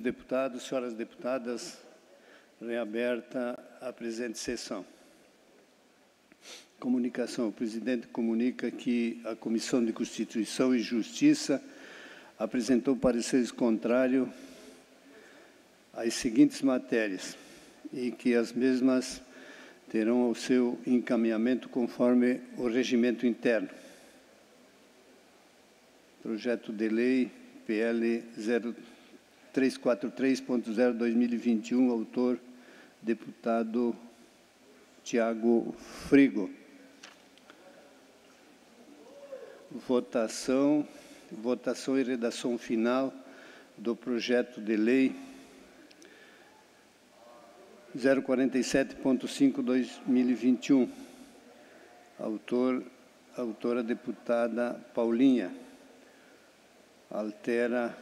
Deputados, senhoras deputadas, reaberta a presente sessão. Comunicação. O presidente comunica que a Comissão de Constituição e Justiça apresentou pareceres contrários às seguintes matérias e que as mesmas terão o seu encaminhamento conforme o regimento interno. Projeto de Lei PL 343.0/2021, autor deputado Tiago Frigo. Votação e redação final do projeto de lei 047.5/2021. Autora deputada Paulinha. Altera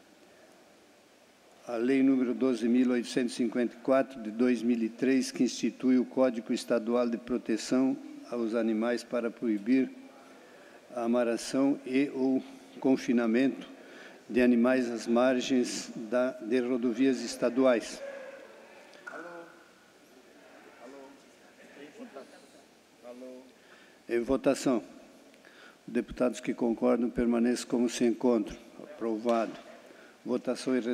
a Lei número 12.854, de 2003, que institui o Código Estadual de Proteção aos Animais para proibir a amarração e ou confinamento de animais às margens de rodovias estaduais. Em votação. Deputados que concordam permaneçam como se encontram. Aprovado. Votação e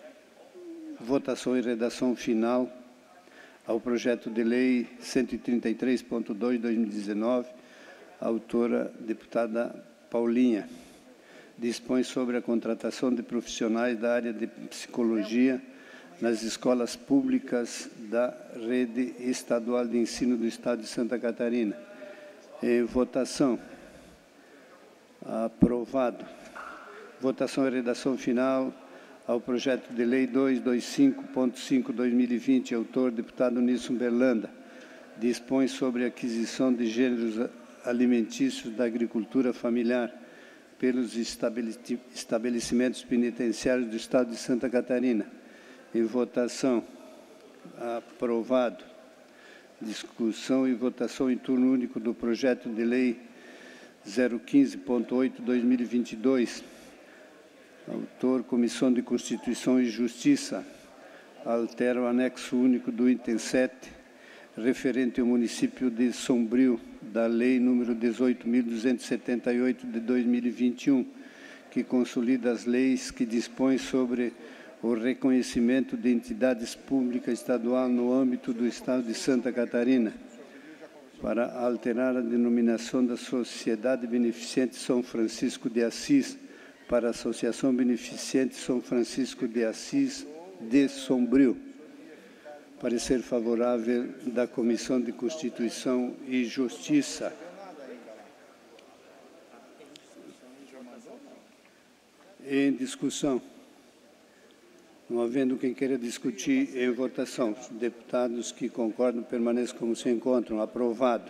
redação final ao projeto de lei 133.2/2019, autora deputada Paulinha. Dispõe sobre a contratação de profissionais da área de psicologia nas escolas públicas da rede estadual de ensino do Estado de Santa Catarina. Em votação. Aprovado. Votação e redação final ao projeto de lei 225.5/2020, autor deputado Nilson Berlanda. Dispõe sobre a aquisição de gêneros alimentícios da agricultura familiar pelos estabelecimentos penitenciários do Estado de Santa Catarina. Em votação. Aprovado. Discussão e votação em turno único do projeto de lei 015.8/2022. Autor, Comissão de Constituição e Justiça. Altera o anexo único do item 7, referente ao município de Sombrio, da Lei número 18.278, de 2021, que consolida as leis que dispõem sobre o reconhecimento de entidades públicas estaduais no âmbito do Estado de Santa Catarina, para alterar a denominação da Sociedade Beneficente São Francisco de Assis para a Associação Beneficente São Francisco de Assis de Sombrio. Parecer favorável da Comissão de Constituição e Justiça. Em discussão. Não havendo quem queira discutir, em votação. Os deputados que concordam permaneçam como se encontram. Aprovado.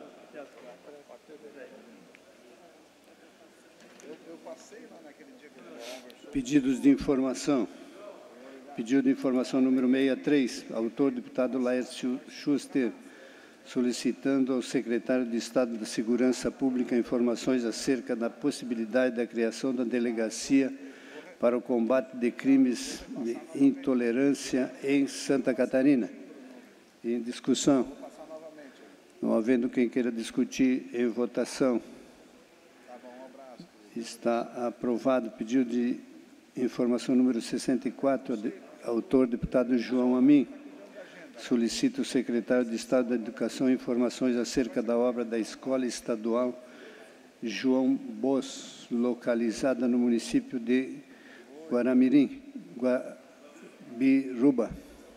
Pedidos de informação. Pedido de informação número 63, autor deputado Laércio Schuster, solicitando ao secretário de Estado da Segurança Pública informações acerca da possibilidade da criação da delegacia para o combate de crimes de intolerância em Santa Catarina. Em discussão. Não havendo quem queira discutir, em votação. Está aprovado. Pedido de informação número 64, autor deputado João Amin. Solicita o secretário de Estado da Educação informações acerca da obra da Escola Estadual João Bos, localizada no município de Guaramirim, Guabiruba.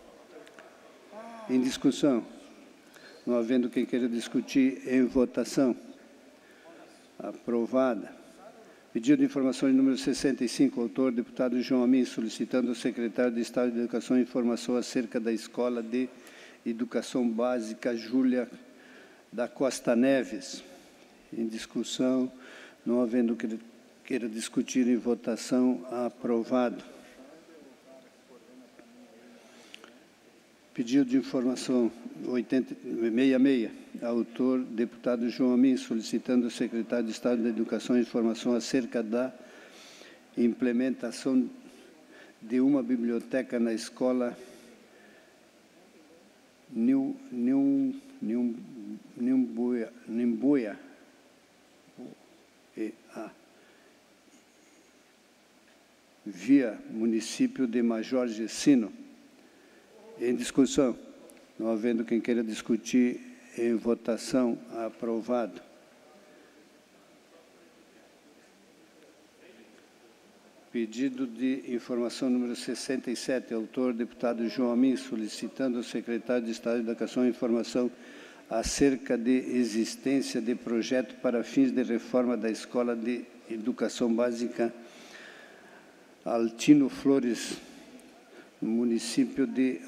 Em discussão. Não havendo quem queira discutir, em votação. Aprovada. Pedido de informações número 65, autor deputado João Amin, solicitando ao secretário de Estado de Educação informação acerca da Escola de Educação Básica Júlia da Costa Neves. Em discussão, não havendo queira discutir, em votação. Aprovado. Pedido de informação 66, autor deputado João Amin, solicitando ao secretário de Estado da Educação informação acerca da implementação de uma biblioteca na escola Nimbuia, via município de Major Gessino. Em discussão. Não havendo quem queira discutir, em votação, aprovado. Pedido de informação número 67, autor, deputado João Amin, solicitando ao secretário de Estado de Educação informação acerca de existência de projeto para fins de reforma da Escola de Educação Básica Altino Flores, no município de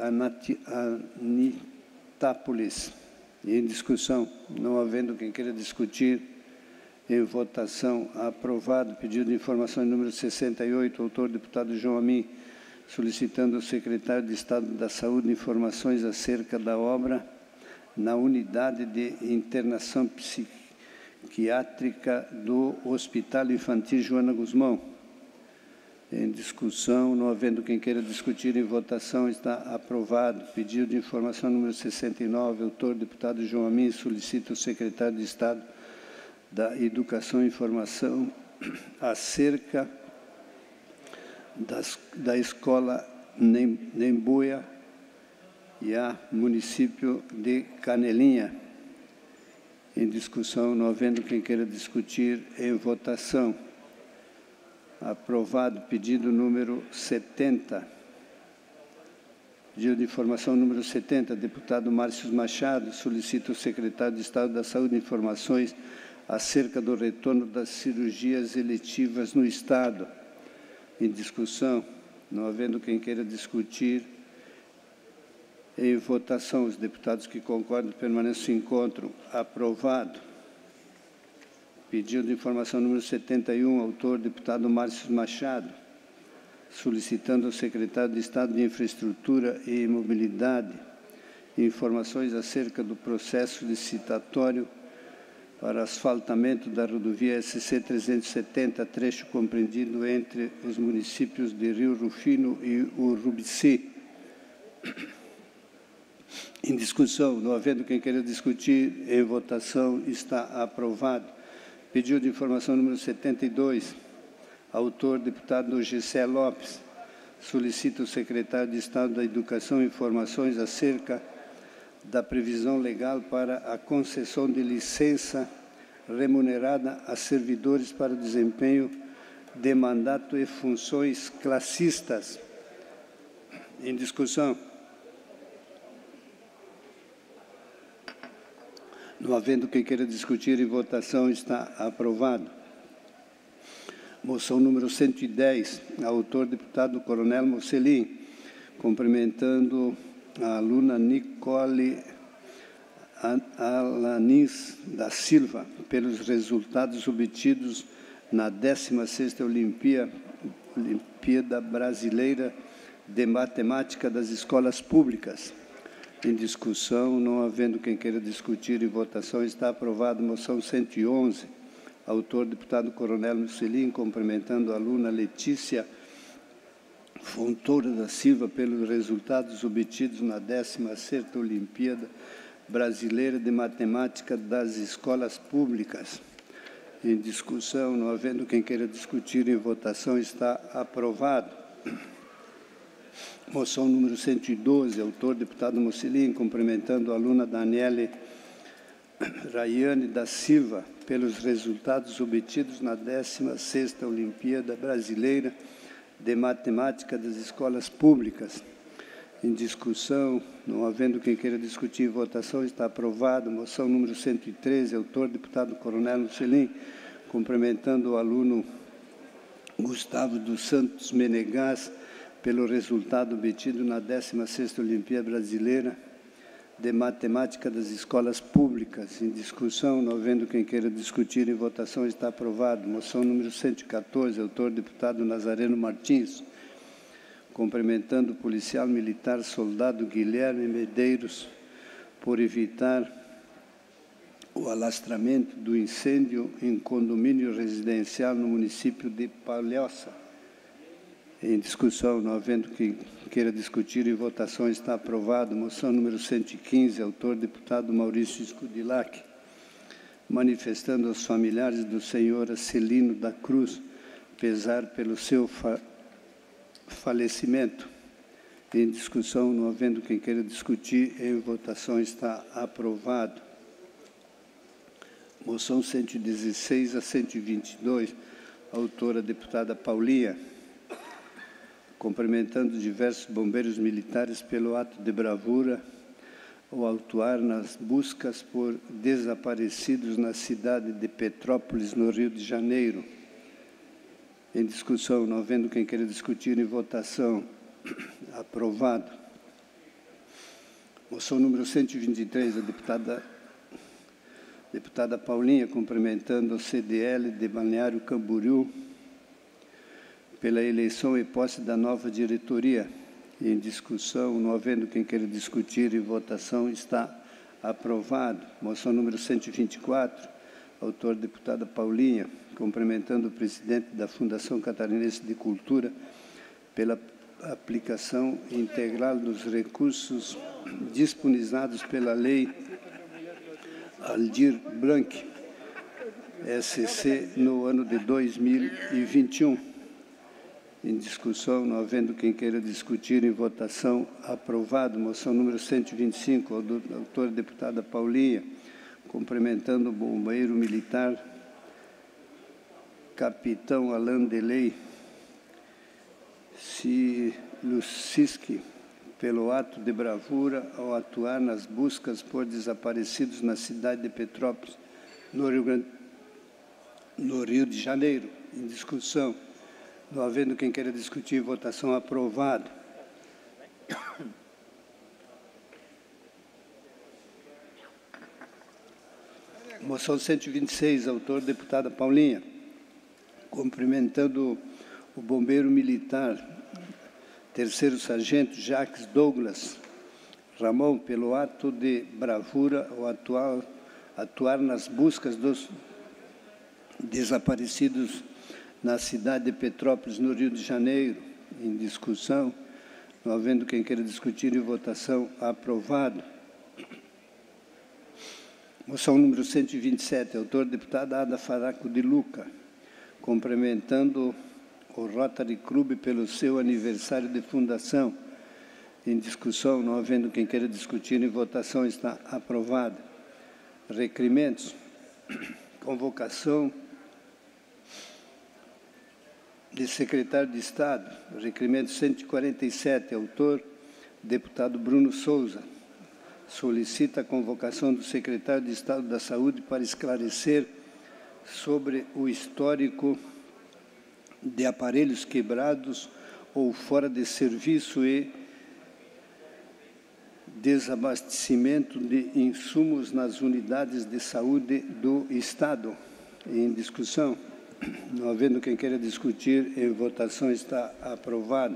Anitápolis. Em discussão, não havendo quem queira discutir, em votação, aprovado. Pedido de informação número 68, autor, deputado João Amin, solicitando ao secretário de Estado da Saúde informações acerca da obra na unidade de internação psiquiátrica do Hospital Infantil Joana Guzmão. Em discussão, não havendo quem queira discutir, em votação, está aprovado. Pedido de informação número 69, autor, deputado João Amin, solicita ao secretário de Estado da Educação e Informação acerca da escola Nimbuia e a município de Canelinha. Em discussão, não havendo quem queira discutir, em votação. Aprovado. Pedido número 70. Pedido de informação número 70, deputado Márcio Machado, solicita ao secretário de Estado da Saúde informações acerca do retorno das cirurgias eletivas no Estado. Em discussão, não havendo quem queira discutir, em votação, os deputados que concordam permanecem no encontro. Aprovado. Pedido de informação número 71, autor, deputado Márcio Machado, solicitando ao secretário de Estado de Infraestrutura e Mobilidade informações acerca do processo licitatório para asfaltamento da rodovia SC-370, trecho compreendido entre os municípios de Rio Rufino e Urubici. Em discussão, não havendo quem queira discutir, em votação, está aprovado. Pedido de informação número 72, autor, deputado Gessé Lopes, solicita ao secretário de Estado da Educação informações acerca da previsão legal para a concessão de licença remunerada a servidores para o desempenho de mandato e funções classistas. Em discussão. Não havendo quem queira discutir, em votação, está aprovado. Moção número 110, autor, deputado Coronel Mocelin, cumprimentando a aluna Nicole Alanis da Silva pelos resultados obtidos na 16ª Olimpíada Brasileira de Matemática das Escolas Públicas. Em discussão, não havendo quem queira discutir, em votação, está aprovado. Moção 111, autor, deputado Coronel Mocelin, cumprimentando a aluna Letícia Fontoura da Silva pelos resultados obtidos na 16ª Olimpíada Brasileira de Matemática das Escolas Públicas. Em discussão, não havendo quem queira discutir, em votação, está aprovado. Moção número 112, autor, deputado Mocelin, cumprimentando a aluna Daniele Rayane da Silva pelos resultados obtidos na 16ª Olimpíada Brasileira de Matemática das Escolas Públicas. Em discussão, não havendo quem queira discutir, votação, está aprovado. Moção número 113, autor, deputado Coronel Mocelin, cumprimentando o aluno Gustavo dos Santos Menegas pelo resultado obtido na 16ª Olimpíada Brasileira de Matemática das Escolas Públicas. Em discussão, não havendo quem queira discutir, em votação, está aprovado. Moção número 114, autor, deputado Nazareno Martins, cumprimentando o policial militar soldado Guilherme Medeiros por evitar o alastramento do incêndio em condomínio residencial no município de Palhoça. Em discussão, não havendo quem queira discutir, em votação está aprovado. Moção número 115, autor deputado Maurício Scudillac, manifestando aos familiares do senhor Acelino da Cruz pesar pelo seu falecimento. Em discussão, não havendo quem queira discutir, em votação está aprovado. Moção 116 a 122, autora deputada Paulinha, cumprimentando diversos bombeiros militares pelo ato de bravura ao atuar nas buscas por desaparecidos na cidade de Petrópolis, no Rio de Janeiro. Em discussão, não havendo quem queira discutir, em votação, aprovado. Moção número 123, a deputada Paulinha, cumprimentando o CDL de Balneário Camboriú pela eleição e posse da nova diretoria. Em discussão, não havendo quem queira discutir, em votação está aprovado. Moção número 124, autor deputada Paulinha, cumprimentando o presidente da Fundação Catarinense de Cultura pela aplicação integral dos recursos disponibilizados pela Lei Aldir Blanc, SC, no ano de 2021. Em discussão, não havendo quem queira discutir, em votação, aprovado. Moção número 125, autora deputada Paulinha, cumprimentando o bombeiro militar, capitão Alain Deley Siluciski, pelo ato de bravura ao atuar nas buscas por desaparecidos na cidade de Petrópolis, no Rio de Janeiro. Em discussão, não havendo quem queira discutir, votação aprovado. Moção 126, autor deputada Paulinha, cumprimentando o bombeiro militar, terceiro sargento Jacques Douglas Ramon, pelo ato de bravura ao atuar nas buscas dos desaparecidos na cidade de Petrópolis, no Rio de Janeiro. Em discussão, não havendo quem queira discutir, em votação, aprovado. Moção número 127, autor deputada Ada Faraco de Luca, cumprimentando o Rotary Club pelo seu aniversário de fundação. Em discussão, não havendo quem queira discutir, em votação está aprovado. Requerimentos. Convocação de secretário de Estado. Requerimento 147, autor deputado Bruno Souza. Solicita a convocação do secretário de Estado da Saúde para esclarecer sobre o histórico de aparelhos quebrados ou fora de serviço e desabastecimento de insumos nas unidades de saúde do Estado. Em discussão, não havendo quem queira discutir, em votação está aprovado.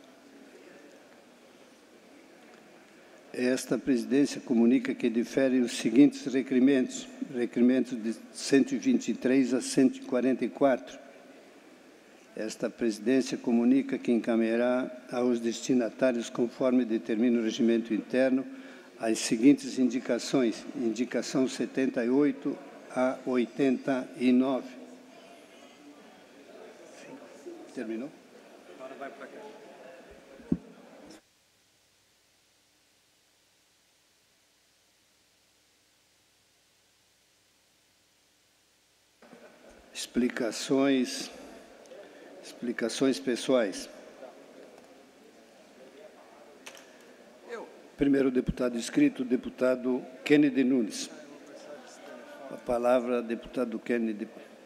Esta presidência comunica que difere os seguintes requerimentos. Requerimentos de 123 a 144. Esta presidência comunica que encaminhará aos destinatários, conforme determina o regimento interno, as seguintes indicações. Indicação 78 a 89. Terminou? Agora vai para cá. Explicações pessoais. Primeiro deputado inscrito, deputado Kennedy Nunes. A palavra, deputado Kennedy.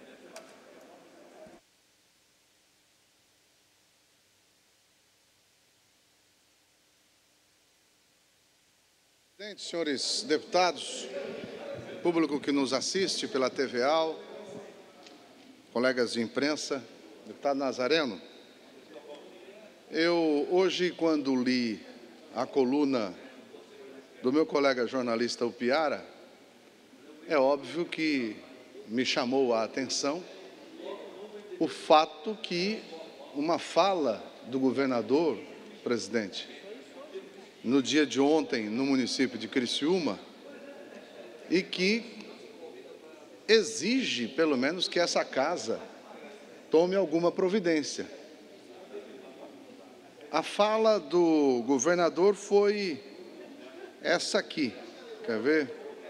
Presidente, senhores deputados, público que nos assiste pela TVA, colegas de imprensa, deputado Nazareno, eu hoje, quando li a coluna do meu colega jornalista Upiara, é óbvio que me chamou a atenção o fato que uma fala do governador, presidente, no dia de ontem, no município de Criciúma, e que exige, pelo menos, que essa casa tome alguma providência. A fala do governador foi essa aqui, quer ver?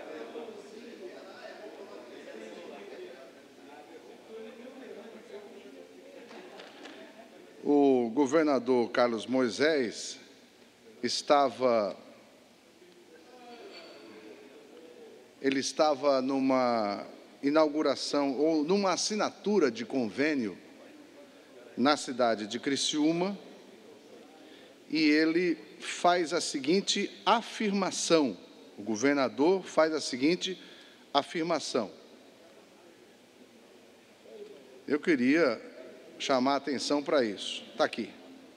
O governador Carlos Moisés estava numa inauguração ou numa assinatura de convênio na cidade de Criciúma, e ele faz a seguinte afirmação. O governador faz a seguinte afirmação. Eu queria chamar a atenção para isso. Está aqui.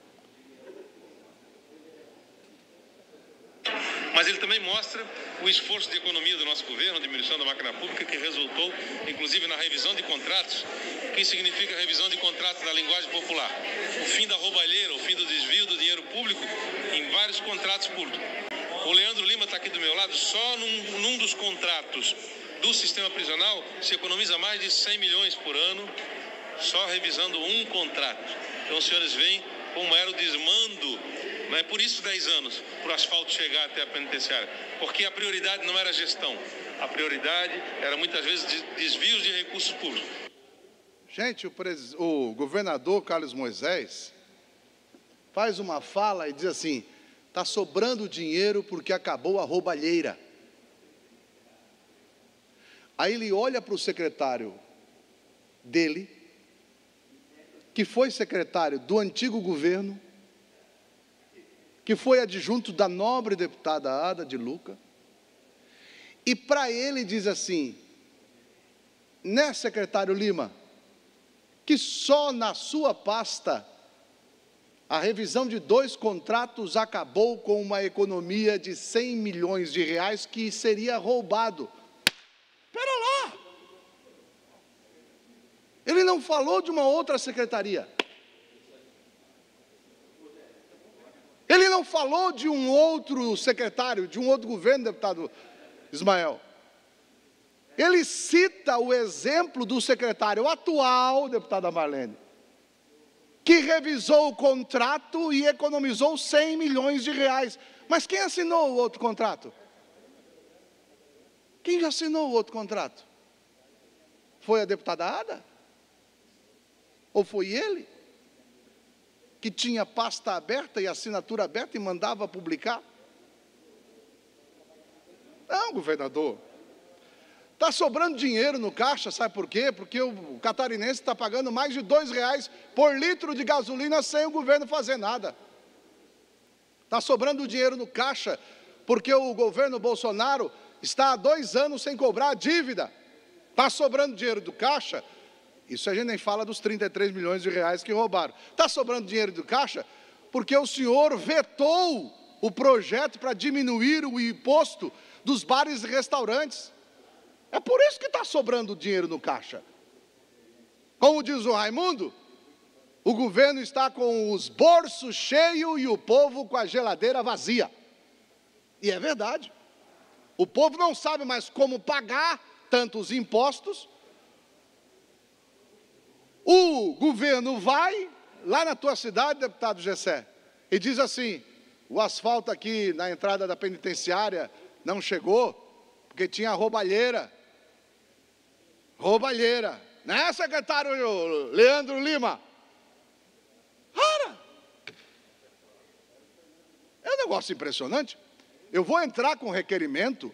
Mas ele também mostra o esforço de economia do nosso governo, a diminuição da máquina pública, que resultou, inclusive, na revisão de contratos. O que significa revisão de contratos na linguagem popular? O fim da roubalheira, o fim do desvio do dinheiro público em vários contratos públicos. O Leandro Lima está aqui do meu lado. Só num dos contratos do sistema prisional se economiza mais de 100 milhões por ano, só revisando um contrato. Então, os senhores veem como era o desmando. Não é por isso 10 anos, para o asfalto chegar até a penitenciária, porque a prioridade não era a gestão, a prioridade era muitas vezes desvios de recursos públicos. Gente, o governador Carlos Moisés faz uma fala e diz assim: está sobrando dinheiro porque acabou a roubalheira. Aí ele olha para o secretário dele, que foi secretário do antigo governo, que foi adjunto da nobre deputada Ada de Luca, e para ele diz assim: né, secretário Lima, que só na sua pasta a revisão de 2 contratos acabou com uma economia de 100 milhões de reais que seria roubado. Espera lá! Ele não falou de uma outra secretaria. Ele não falou de um outro secretário, de um outro governo, deputado Ismael. Ele cita o exemplo do secretário atual, deputada Marlene, que revisou o contrato e economizou 100 milhões de reais. Mas quem assinou o outro contrato? Quem assinou o outro contrato? Foi a deputada Ada? Ou foi ele? Que tinha pasta aberta e assinatura aberta e mandava publicar? Não, governador. Está sobrando dinheiro no caixa, sabe por quê? Porque o catarinense está pagando mais de R$2 por litro de gasolina sem o governo fazer nada. Está sobrando dinheiro no caixa porque o governo Bolsonaro está há 2 anos sem cobrar a dívida. Está sobrando dinheiro do caixa. Isso a gente nem fala dos 33 milhões de reais que roubaram. Está sobrando dinheiro do caixa porque o senhor vetou o projeto para diminuir o imposto dos bares e restaurantes. É por isso que está sobrando dinheiro no caixa. Como diz o Raimundo, o governo está com os bolsos cheios e o povo com a geladeira vazia. E é verdade. O povo não sabe mais como pagar tantos impostos. O governo vai lá na tua cidade, deputado Gessé, e diz assim: o asfalto aqui na entrada da penitenciária não chegou, porque tinha roubalheira. Roubalheira. Né, secretário Leandro Lima? Cara, é um negócio impressionante. Eu vou entrar com requerimento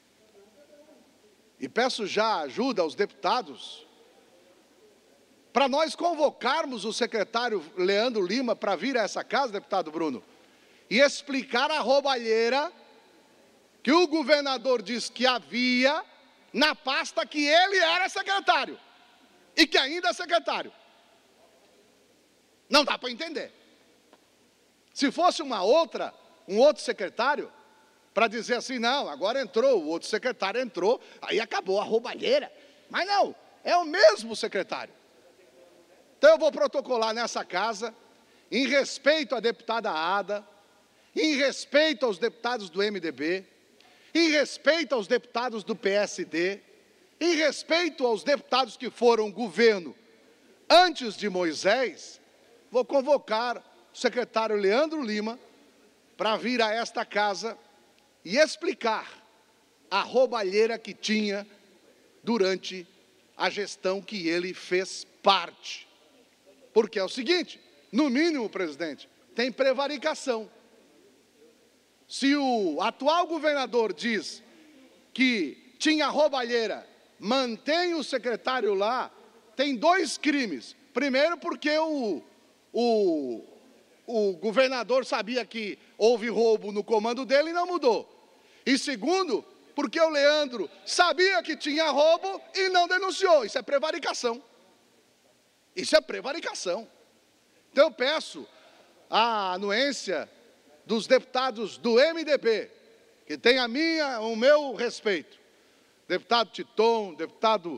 e peço já ajuda aos deputados para nós convocarmos o secretário Leandro Lima para vir a essa casa, deputado Bruno, e explicar a roubalheira que o governador disse que havia na pasta que ele era secretário e que ainda é secretário. Não dá para entender. Se fosse um outro secretário, para dizer assim: não, agora entrou, o outro secretário entrou, aí acabou a roubalheira. Mas não, é o mesmo secretário. Então eu vou protocolar nessa casa em respeito à deputada Ada, em respeito aos deputados do MDB, em respeito aos deputados do PSD, em respeito aos deputados que foram governo antes de Moisés, vou convocar o secretário Leandro Lima para vir a esta casa e explicar a roubalheira que tinha durante a gestão que ele fez parte. Porque é o seguinte, no mínimo, presidente, tem prevaricação. Se o atual governador diz que tinha roubalheira, mantém o secretário lá, tem 2 crimes. Primeiro, porque o governador sabia que houve roubo no comando dele e não mudou. E segundo, porque o Leandro sabia que tinha roubo e não denunciou. Isso é prevaricação. Isso é prevaricação. Então eu peço a anuência dos deputados do MDB, que tem o meu respeito. Deputado Titon, deputado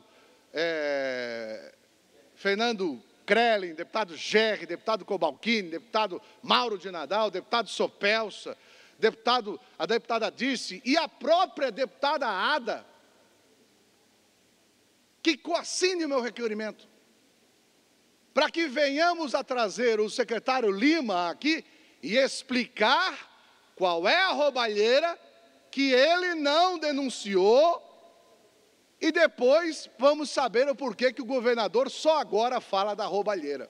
Fernando Krellin, deputado Gerri, deputado Cobalcini, deputado Mauro de Nadal, deputado Sopelsa, a deputada Dirce e a própria deputada Ada, que coassine o meu requerimento, para que venhamos a trazer o secretário Lima aqui e explicar qual é a roubalheira que ele não denunciou e depois vamos saber o porquê que o governador só agora fala da roubalheira.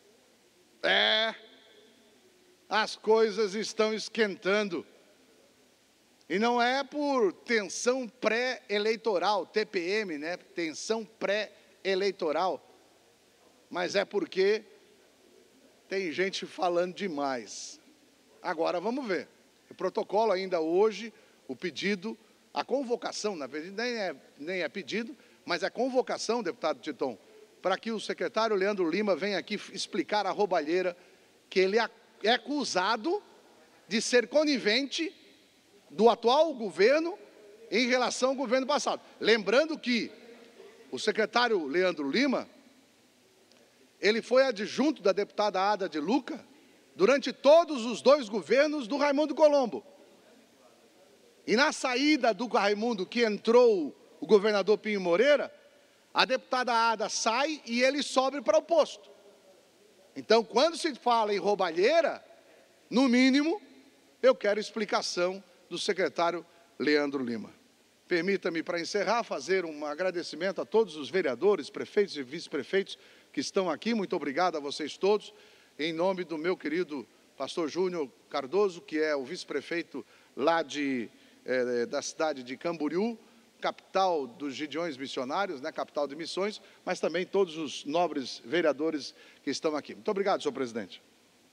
As coisas estão esquentando. E não é por tensão pré-eleitoral, TPM, né? Tensão pré-eleitoral. Mas é porque tem gente falando demais. Agora vamos ver. O protocolo ainda hoje, o pedido, a convocação, na verdade nem é pedido, mas é convocação, deputado Titon, para que o secretário Leandro Lima venha aqui explicar a roubalheira que ele é acusado de ser conivente do atual governo em relação ao governo passado. Lembrando que o secretário Leandro Lima, ele foi adjunto da deputada Ada de Luca durante todos os 2 governos do Raimundo Colombo. E na saída do Raimundo, que entrou o governador Pinho Moreira, a deputada Ada sai e ele sobe para o posto. Então, quando se fala em roubalheira, no mínimo, eu quero explicação do secretário Leandro Lima. Permita-me, para encerrar, fazer um agradecimento a todos os vereadores, prefeitos e vice-prefeitos que estão aqui. Muito obrigado a vocês todos. Em nome do meu querido pastor Júnior Cardoso, que é o vice-prefeito lá da cidade de Camboriú, capital dos Gideões Missionários, né, capital de missões, mas também todos os nobres vereadores que estão aqui. Muito obrigado, senhor presidente.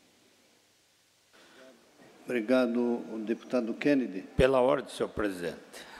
Obrigado, deputado Kennedy. Pela ordem, senhor presidente.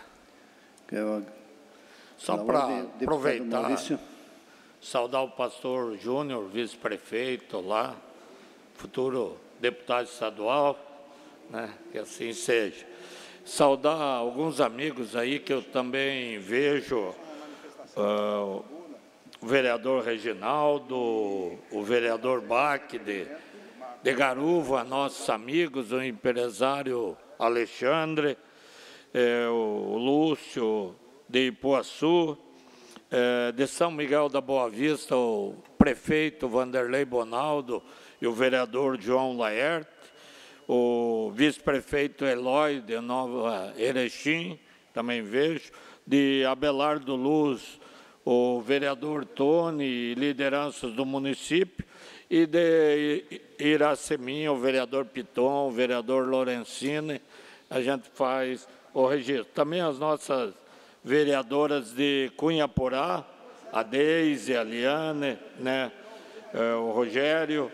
Só para aproveitar, Maurício, saudar o pastor Júnior, vice-prefeito lá, futuro deputado estadual, né, que assim seja. Saudar alguns amigos aí que eu também vejo, o vereador Reginaldo, o vereador Bach de Garuva, nossos amigos, o empresário Alexandre, o Lúcio de Ipuaçu, de São Miguel da Boa Vista, o prefeito Vanderlei Bonaldo e o vereador João Laerte, o vice-prefeito Eloy de Nova Erechim, também vejo, de Abelardo Luz, o vereador Tony e lideranças do município, e de Iraceminha, o vereador Piton, o vereador Lorenzini, a gente faz o registro. Também as nossas vereadoras de Cunhaporá, a Deise, a Liane, né, o Rogério.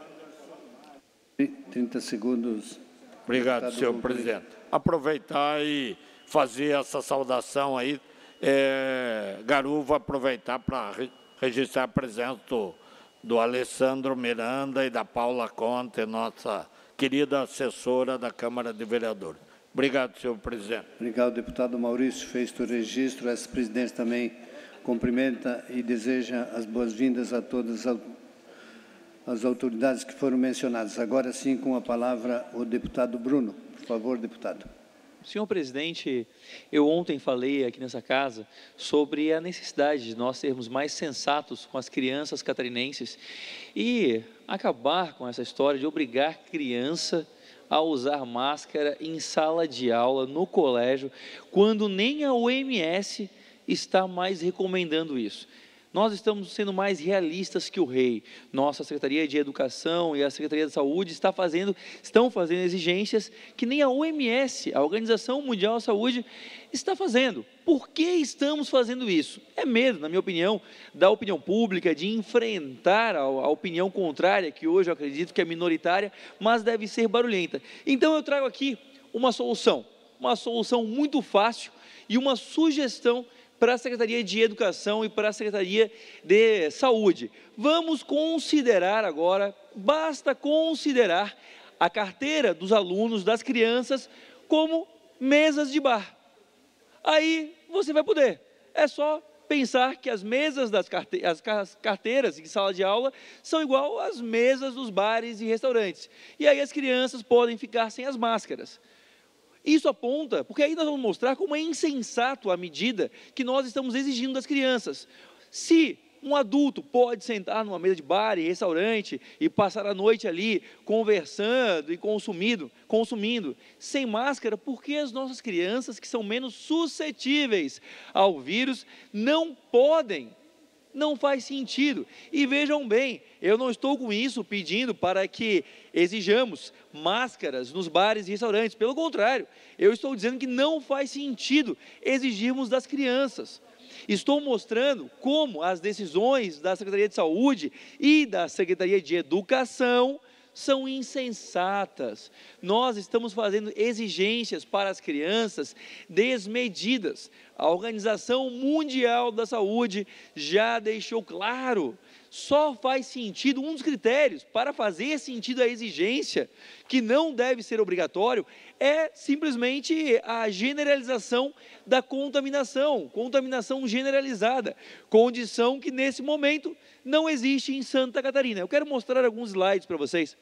30 segundos. Obrigado, senhor presidente. Aproveitar e fazer essa saudação aí. Garuva, aproveitar para registrar a presença do Alessandro Miranda e da Paula Conte, nossa querida assessora da Câmara de Vereadores. Obrigado, senhor presidente. Obrigado, deputado Maurício. Feito o registro, esse presidente também cumprimenta e deseja as boas-vindas a todas as as autoridades que foram mencionadas. Agora sim, com a palavra o deputado Bruno. Por favor, deputado. Senhor presidente, eu ontem falei aqui nessa casa sobre a necessidade de nós sermos mais sensatos com as crianças catarinenses e acabar com essa história de obrigar criança a usar máscara em sala de aula, no colégio, quando nem a OMS está mais recomendando isso. Nós estamos sendo mais realistas que o rei. Nossa Secretaria de Educação e a Secretaria de Saúde estão fazendo exigências que nem a OMS, a Organização Mundial da Saúde, está fazendo. Por que estamos fazendo isso? É medo, na minha opinião, da opinião pública, de enfrentar a opinião contrária, que hoje eu acredito que é minoritária, mas deve ser barulhenta. Então eu trago aqui uma solução muito fácil e uma sugestão para a Secretaria de Educação e para a Secretaria de Saúde. Vamos considerar agora, basta considerar a carteira dos alunos, das crianças, como mesas de bar. Aí você vai poder, é só pensar que as mesas das carteiras em sala de aula são igual às mesas dos bares e restaurantes. E aí as crianças podem ficar sem as máscaras. Isso aponta, porque aí nós vamos mostrar como é insensato a medida que nós estamos exigindo das crianças. Se um adulto pode sentar numa mesa de bar e restaurante e passar a noite ali conversando e consumindo sem máscara, por que as nossas crianças, que são menos suscetíveis ao vírus, não podem? Não faz sentido. E vejam bem, eu não estou com isso pedindo para que exijamos máscaras nos bares e restaurantes. Pelo contrário, eu estou dizendo que não faz sentido exigirmos das crianças. Estou mostrando como as decisões da Secretaria de Saúde e da Secretaria de Educação são insensatas. Nós estamos fazendo exigências para as crianças desmedidas. A Organização Mundial da Saúde já deixou claro, só faz sentido, um dos critérios para fazer sentido a exigência, que não deve ser obrigatório, é simplesmente a generalização da contaminação generalizada, condição que nesse momento não existe em Santa Catarina. Eu quero mostrar alguns slides para vocês.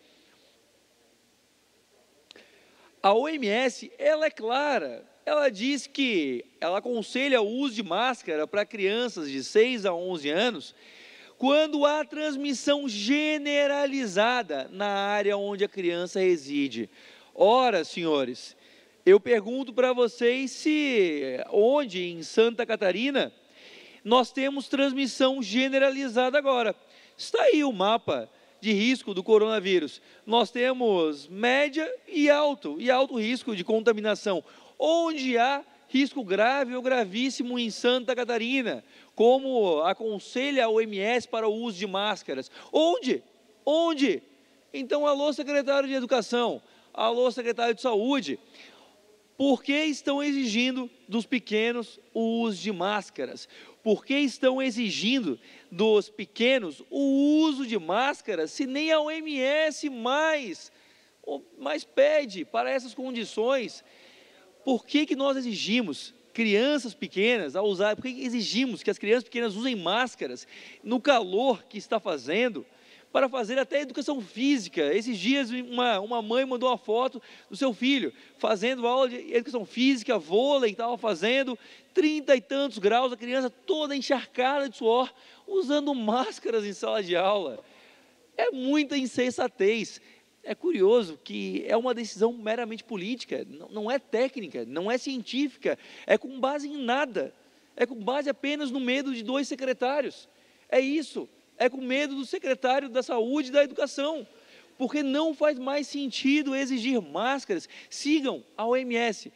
A OMS, ela é clara, ela diz que ela aconselha o uso de máscara para crianças de 6 a 11 anos, quando há transmissão generalizada na área onde a criança reside. Ora, senhores, eu pergunto para vocês se onde em Santa Catarina nós temos transmissão generalizada agora. Está aí o mapa de risco do coronavírus. Nós temos média e alto risco de contaminação. Onde há risco grave ou gravíssimo em Santa Catarina, como aconselha a OMS para o uso de máscaras? Onde? Então, alô, secretário de Educação, alô, secretário de Saúde, por que estão exigindo dos pequenos o uso de máscaras? Por que estão exigindo dos pequenos o uso de máscaras, se nem a OMS mais pede para essas condições? Por que nós exigimos crianças pequenas a usar, por que exigimos que as crianças pequenas usem máscaras no calor que está fazendo, para fazer até educação física? Esses dias uma mãe mandou uma foto do seu filho fazendo aula de educação física, vôlei, estava fazendo 30 e tantos graus, a criança toda encharcada de suor, usando máscaras em sala de aula. É muita insensatez. É curioso que é uma decisão meramente política, não é técnica, não é científica, é com base em nada, é com base apenas no medo de 2 secretários. É isso, é com medo do secretário da Saúde e da Educação, porque não faz mais sentido exigir máscaras. Sigam a OMS,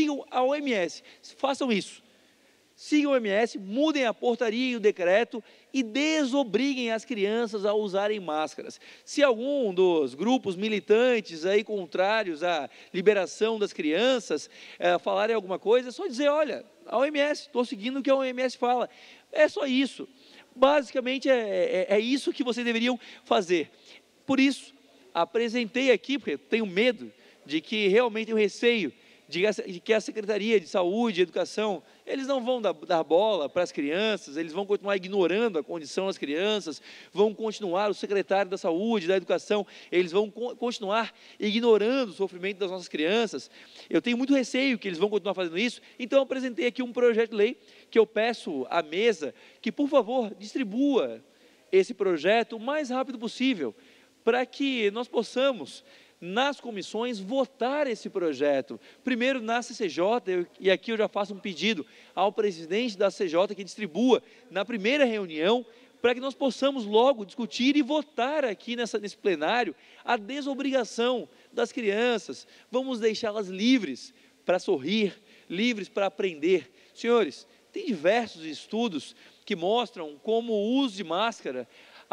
façam isso. Sigam a OMS, mudem a portaria e o decreto e desobriguem as crianças a usarem máscaras. Se algum dos grupos militantes aí contrários à liberação das crianças falarem alguma coisa, é só dizer, olha, a OMS, estou seguindo o que a OMS fala. É só isso. Basicamente é isso que vocês deveriam fazer. Por isso, apresentei aqui, porque tenho medo de que realmente tenho receio de que a Secretaria de Saúde e Educação, eles não vão dar bola para as crianças, eles vão continuar ignorando a condição das crianças, vão continuar, o secretário da Saúde, da Educação, eles vão continuar ignorando o sofrimento das nossas crianças. Eu tenho muito receio que eles vão continuar fazendo isso, então eu apresentei aqui um projeto de lei que eu peço à mesa que, por favor, distribua esse projeto o mais rápido possível, para que nós possamos, nas comissões, votar esse projeto. Primeiro na CCJ, e aqui eu já faço um pedido ao presidente da CCJ que distribua na primeira reunião, para que nós possamos logo discutir e votar aqui nesse plenário a desobrigação das crianças. Vamos deixá-las livres para sorrir, livres para aprender. Senhores, tem diversos estudos que mostram como o uso de máscaras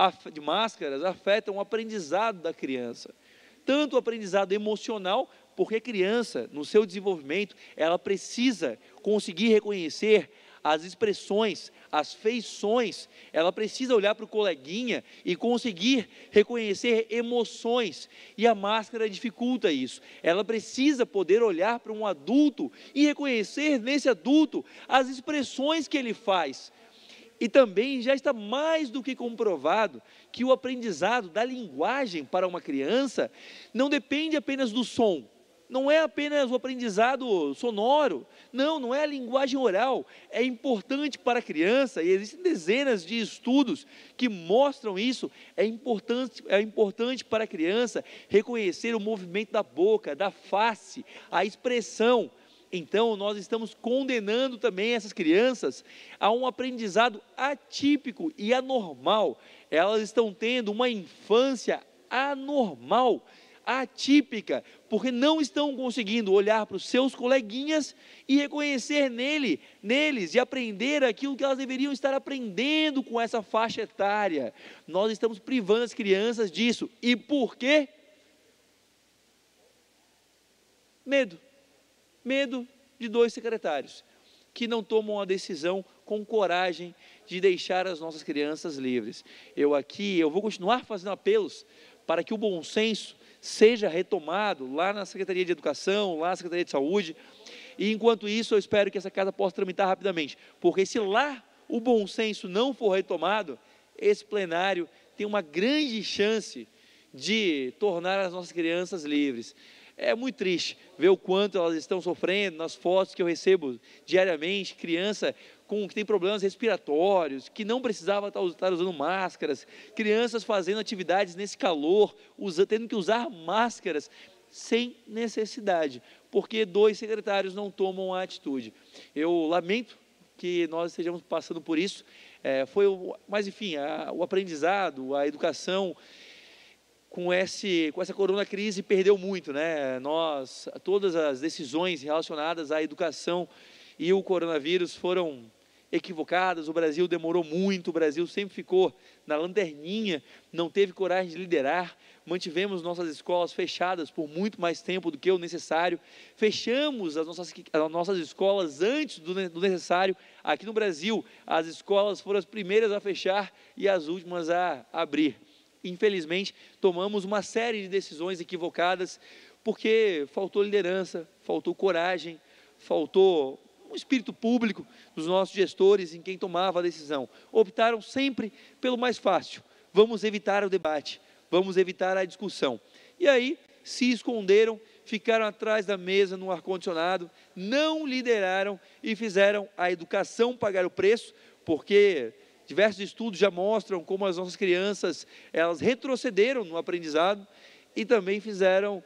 afetam o aprendizado da criança. Tanto o aprendizado emocional, porque a criança, no seu desenvolvimento, ela precisa conseguir reconhecer as expressões, as feições, ela precisa olhar para o coleguinha e conseguir reconhecer emoções, e a máscara dificulta isso. Ela precisa poder olhar para um adulto e reconhecer nesse adulto as expressões que ele faz. E também já está mais do que comprovado que o aprendizado da linguagem para uma criança não depende apenas do som, não é apenas o aprendizado sonoro, não é a linguagem oral, é importante para a criança, e existem dezenas de estudos que mostram isso, é importante para a criança reconhecer o movimento da boca, da face, a expressão. Então, nós estamos condenando também essas crianças a um aprendizado atípico e anormal. Elas estão tendo uma infância anormal, atípica, porque não estão conseguindo olhar para os seus coleguinhas e reconhecer neles e aprender aquilo que elas deveriam estar aprendendo com essa faixa etária. Nós estamos privando as crianças disso. E por quê? Medo de dois secretários que não tomam a decisão com coragem de deixar as nossas crianças livres. Eu vou continuar fazendo apelos para que o bom senso seja retomado lá na Secretaria de Educação, lá na Secretaria de Saúde, e enquanto isso eu espero que essa casa possa tramitar rapidamente, porque se lá o bom senso não for retomado, esse plenário tem uma grande chance de tornar as nossas crianças livres. É muito triste ver o quanto elas estão sofrendo nas fotos que eu recebo diariamente, criança que tem problemas respiratórios, que não precisava estar usando máscaras, crianças fazendo atividades nesse calor, tendo que usar máscaras sem necessidade, porque dois secretários não tomam a atitude. Eu lamento que nós estejamos passando por isso, mas enfim, o aprendizado, a educação, com essa corona crise perdeu muito, né? Todas as decisões relacionadas à educação e o coronavírus foram equivocadas, o Brasil demorou muito, o Brasil sempre ficou na lanterninha, não teve coragem de liderar, mantivemos nossas escolas fechadas por muito mais tempo do que o necessário, fechamos as nossas escolas antes do necessário. Aqui no Brasil, as escolas foram as primeiras a fechar e as últimas a abrir. Infelizmente, tomamos uma série de decisões equivocadas, porque faltou liderança, faltou coragem, faltou um espírito público dos nossos gestores em quem tomava a decisão. Optaram sempre pelo mais fácil. Vamos evitar o debate, vamos evitar a discussão. E aí, se esconderam, ficaram atrás da mesa no ar-condicionado, não lideraram e fizeram a educação pagar o preço, porque diversos estudos já mostram como as nossas crianças, elas retrocederam no aprendizado e também fizeram,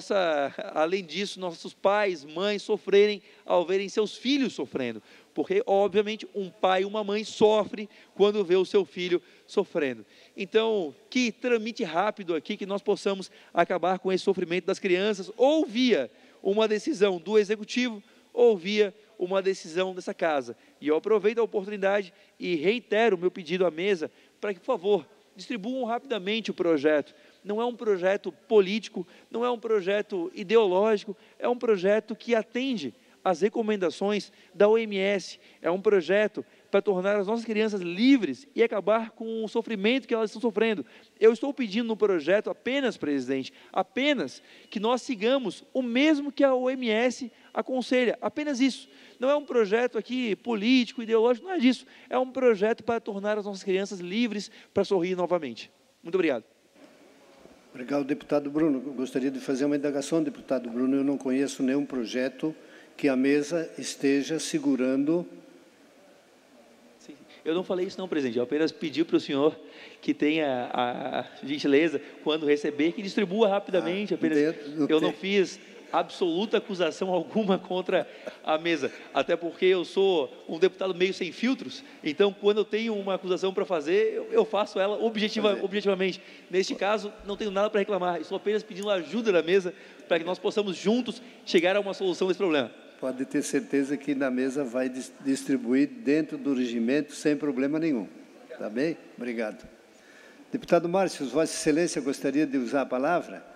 além disso, nossos pais, mães sofrerem ao verem seus filhos sofrendo. Porque, obviamente, um pai e uma mãe sofre quando vê o seu filho sofrendo. Então, que tramite rápido aqui, que nós possamos acabar com esse sofrimento das crianças, ou via uma decisão do Executivo, ou via uma decisão dessa casa. E eu aproveito a oportunidade e reitero o meu pedido à mesa para que, por favor, distribuam rapidamente o projeto. Não é um projeto político, não é um projeto ideológico, é um projeto que atende às recomendações da OMS, é um projeto para tornar as nossas crianças livres e acabar com o sofrimento que elas estão sofrendo. Eu estou pedindo no projeto apenas, presidente, apenas que nós sigamos o mesmo que a OMS aconselha, apenas isso. Não é um projeto aqui político, ideológico, não é disso. É um projeto para tornar as nossas crianças livres para sorrir novamente. Muito obrigado. Obrigado, deputado Bruno. Eu gostaria de fazer uma indagação, deputado Bruno. Eu não conheço nenhum projeto que a mesa esteja segurando. Sim, eu não falei isso não, presidente. Eu apenas pedi para o senhor que tenha a gentileza, quando receber, que distribua rapidamente. Eu não fiz absoluta acusação alguma contra a mesa, até porque eu sou um deputado meio sem filtros, então quando eu tenho uma acusação para fazer, eu faço ela objetivamente. Neste caso, não tenho nada para reclamar, estou apenas pedindo ajuda da mesa para que nós possamos juntos chegar a uma solução desse problema. Pode ter certeza que na mesa vai distribuir dentro do regimento sem problema nenhum. Tá bem? Obrigado. Deputado Márcio, Vossa Excelência gostaria de usar a palavra?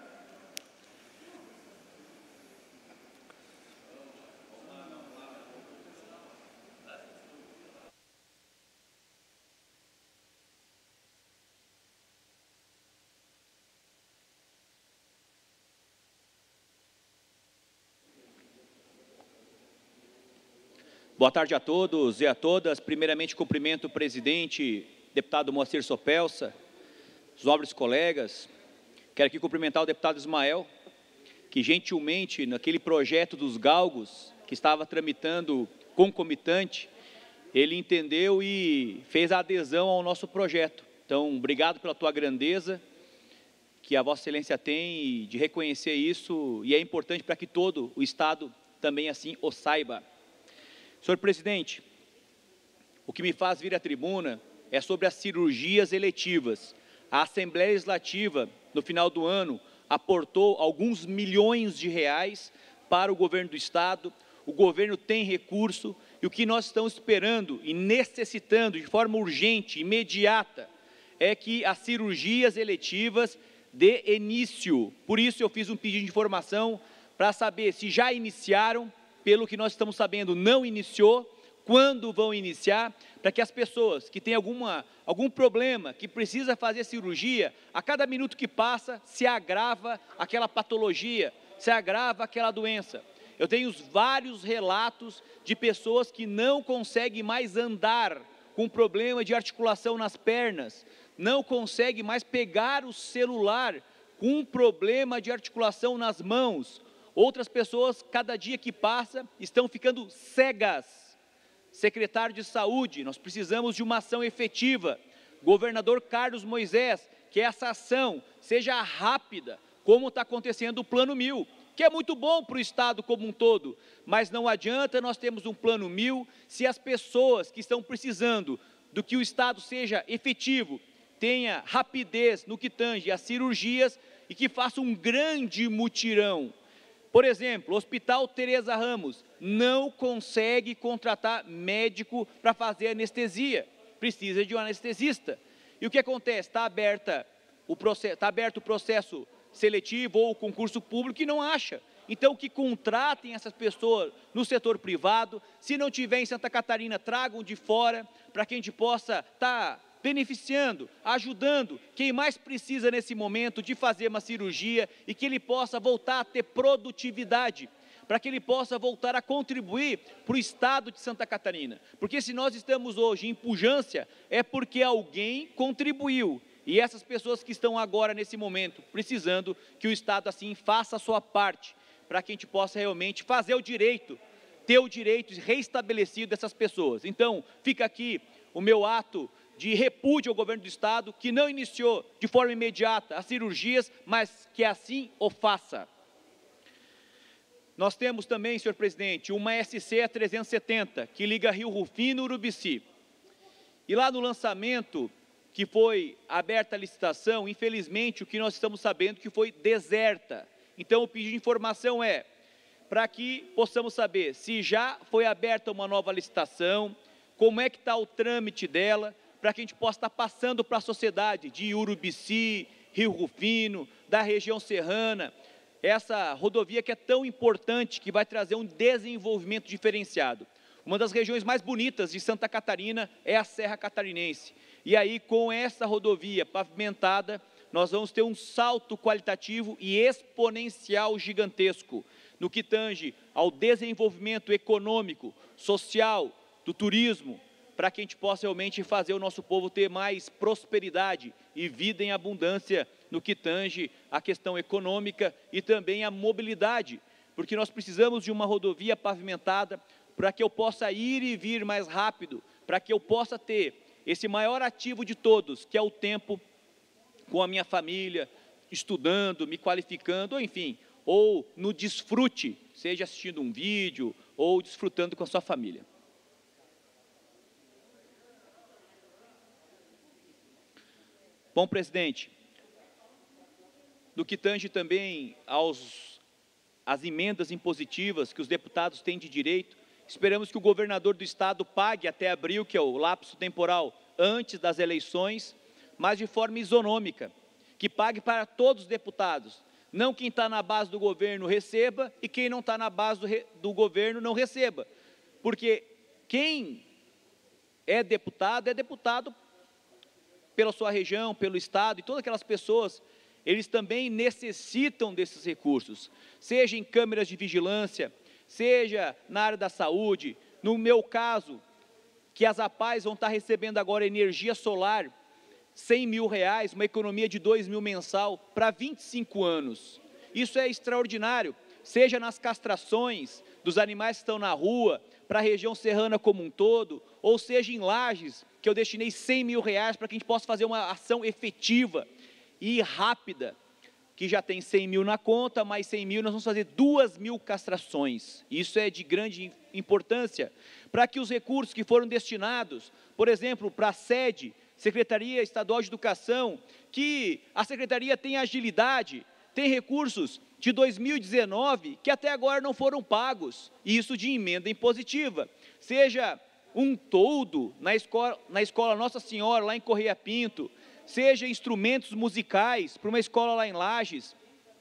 Boa tarde a todos e a todas. Primeiramente, cumprimento o presidente, deputado Moacir Sopelsa, os nobres colegas. Quero aqui cumprimentar o deputado Ismael, que gentilmente, naquele projeto dos galgos, que estava tramitando concomitante, ele entendeu e fez a adesão ao nosso projeto. Então, obrigado pela tua grandeza, que a Vossa Excelência tem de reconhecer isso, e é importante para que todo o Estado também assim o saiba. Senhor presidente, o que me faz vir à tribuna é sobre as cirurgias eletivas. A Assembleia Legislativa, no final do ano, aportou alguns milhões de reais para o governo do Estado, o governo tem recurso, e o que nós estamos esperando e necessitando de forma urgente, imediata, é que as cirurgias eletivas dê início. Por isso eu fiz um pedido de informação para saber se já iniciaram. Pelo que nós estamos sabendo, não iniciou, quando vão iniciar, para que as pessoas que têm algum problema, que precisa fazer cirurgia, a cada minuto que passa, se agrava aquela patologia, se agrava aquela doença. Eu tenho vários relatos de pessoas que não conseguem mais andar com problema de articulação nas pernas, não conseguem mais pegar o celular com um problema de articulação nas mãos. Outras pessoas, cada dia que passa, estão ficando cegas. Secretário de Saúde, nós precisamos de uma ação efetiva. Governador Carlos Moisés, que essa ação seja rápida, como está acontecendo o Plano 1000, que é muito bom para o Estado como um todo, mas não adianta nós termos um Plano 1000 se as pessoas que estão precisando do que o Estado seja efetivo, tenha rapidez no que tange às cirurgias e que faça um grande mutirão. Por exemplo, o Hospital Teresa Ramos não consegue contratar médico para fazer anestesia, precisa de um anestesista. E o que acontece? Está aberto o processo seletivo ou o concurso público e não acha. Então, que contratem essas pessoas no setor privado, se não tiver em Santa Catarina, tragam de fora, para que a gente possa estar beneficiando, ajudando quem mais precisa nesse momento de fazer uma cirurgia e que ele possa voltar a ter produtividade, para que ele possa voltar a contribuir para o Estado de Santa Catarina. Porque se nós estamos hoje em pujança, é porque alguém contribuiu. E essas pessoas que estão agora nesse momento, precisando que o Estado assim faça a sua parte, para que a gente possa realmente fazer o direito, ter o direito reestabelecido dessas pessoas. Então, fica aqui o meu ato de repúdio ao governo do Estado, que não iniciou de forma imediata as cirurgias, mas que assim o faça. Nós temos também, senhor presidente, uma SC 370, que liga Rio Rufino e Urubici. E lá no lançamento, que foi aberta a licitação, infelizmente, o que nós estamos sabendo que foi deserta. Então, o pedido de informação é, para que possamos saber se já foi aberta uma nova licitação, como é que está o trâmite dela, para que a gente possa estar passando para a sociedade de Urubici, Rio Rufino, da região serrana, essa rodovia que é tão importante, que vai trazer um desenvolvimento diferenciado. Uma das regiões mais bonitas de Santa Catarina é a Serra Catarinense. E aí, com essa rodovia pavimentada, nós vamos ter um salto qualitativo e exponencial gigantesco. no que tange ao desenvolvimento econômico, social, do turismo, para que a gente possa realmente fazer o nosso povo ter mais prosperidade e vida em abundância no que tange a questão econômica e também a mobilidade, porque nós precisamos de uma rodovia pavimentada para que eu possa ir e vir mais rápido, para que eu possa ter esse maior ativo de todos, que é o tempo com a minha família, estudando, me qualificando, ou enfim, ou no desfrute, seja assistindo um vídeo ou desfrutando com a sua família. Bom, presidente, no que tange também às emendas impositivas que os deputados têm de direito, esperamos que o governador do estado pague até abril, que é o lapso temporal antes das eleições, mas de forma isonômica, que pague para todos os deputados, não quem está na base do governo receba e quem não está na base do governo não receba, porque quem é deputado pela sua região, pelo estado, e todas aquelas pessoas, eles também necessitam desses recursos, seja em câmeras de vigilância, seja na área da saúde. No meu caso, que as APAES vão estar recebendo agora energia solar, R$100 mil, uma economia de R$2 mil mensal para 25 anos. Isso é extraordinário, seja nas castrações dos animais que estão na rua, para a região serrana como um todo, ou seja em Lages, que eu destinei R$100 mil para que a gente possa fazer uma ação efetiva e rápida, que já tem 100 mil na conta, mais 100 mil, nós vamos fazer 2.000 castrações. Isso é de grande importância, para que os recursos que foram destinados, por exemplo, para a sede, Secretaria Estadual de Educação, que a Secretaria tem agilidade, tem recursos de 2019 que até agora não foram pagos, isso de emenda impositiva, seja um toldo na escola Nossa Senhora, lá em Correia Pinto, seja instrumentos musicais para uma escola lá em Lages,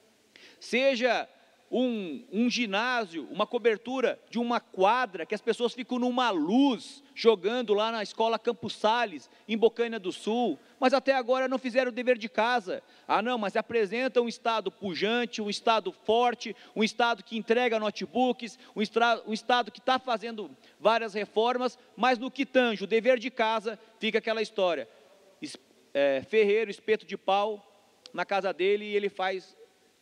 seja um ginásio, uma cobertura de uma quadra, que as pessoas ficam numa luz, jogando lá na escola Campos Sales, em Bocaina do Sul, mas até agora não fizeram o dever de casa. Ah não, mas apresenta um estado pujante, um estado forte, um estado que entrega notebooks, um estado que está fazendo várias reformas, mas no que tange o dever de casa, fica aquela história, ferreiro, espeto de pau na casa dele, e ele faz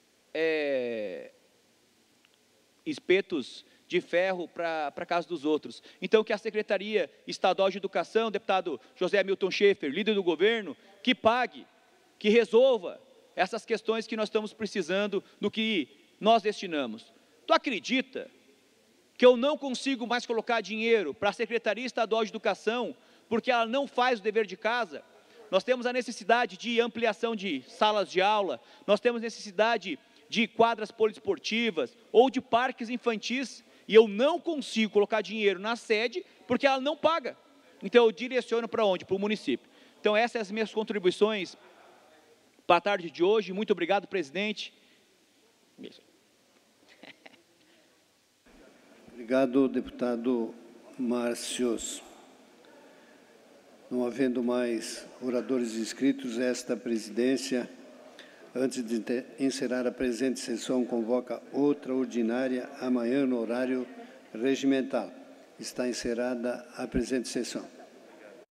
espetos de ferro para a casa dos outros. Então, que a Secretaria Estadual de Educação, deputado José Hamilton Schaefer, líder do governo, que pague, que resolva essas questões que nós estamos precisando do que nós destinamos. Tu acredita que eu não consigo mais colocar dinheiro para a Secretaria Estadual de Educação, porque ela não faz o dever de casa? Nós temos a necessidade de ampliação de salas de aula, nós temos necessidade de quadras poliesportivas ou de parques infantis, e eu não consigo colocar dinheiro na sede porque ela não paga. Então eu direciono para onde? Para o município. Então essas são as minhas contribuições para a tarde de hoje. Muito obrigado, presidente. Obrigado, deputado Márcio. Não havendo mais oradores inscritos, esta presidência, antes de encerrar a presente sessão, convoca outra ordinária amanhã no horário regimental. Está encerrada a presente sessão.